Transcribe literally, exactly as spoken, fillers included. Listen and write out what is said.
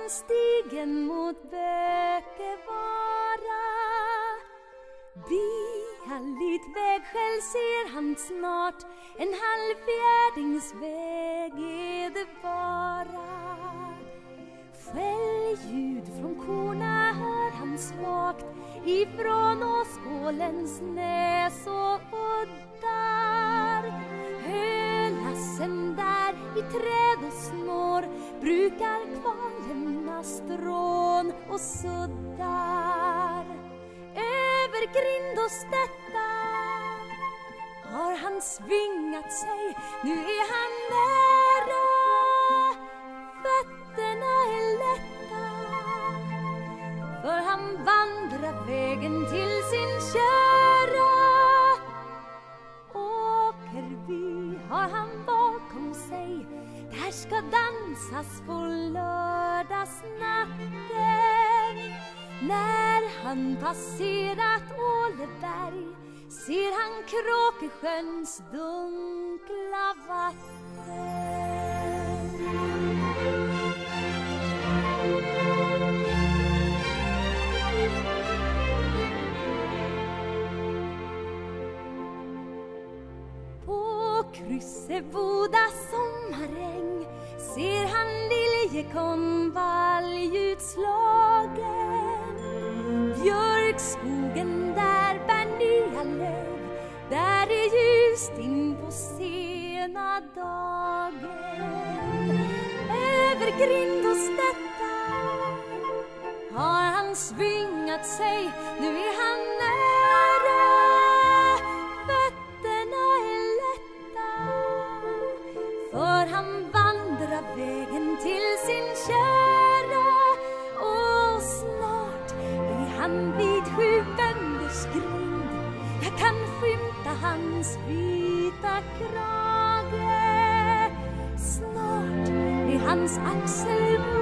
han stigen mot Bökevara. Bihalligt vägskäl ser han snart, en halv fjärdingsväg är det bara. Skällljud från korna hör han svagt ifrån Åskålens näs och uddar. Hölassen där i träd och snår brukar kvar lämna strån och suddar. Över grind och stätta har han svingat sig, nu är han nära. Fötterna är lätta, för han vandrar vägen till sin kära. Åkerby har han bakom sig, där ska dansas på lördagsnatten. När han passerat Åleberg ser han Kråkesjöns dunkla vatten. På Krysseboda sommaräng ser han liljekonvalj utslagen. Björkskogen där bär nya löv, där är ljust in på sena dagen. Över grind och stätta har han svingat sig, nu är han nära. Fötterna är lätta, för han vandrar vägen till sin kära. Och snart är han vid Sju bönders grind, jag kan skymta hans vita krage. Snart är hans axel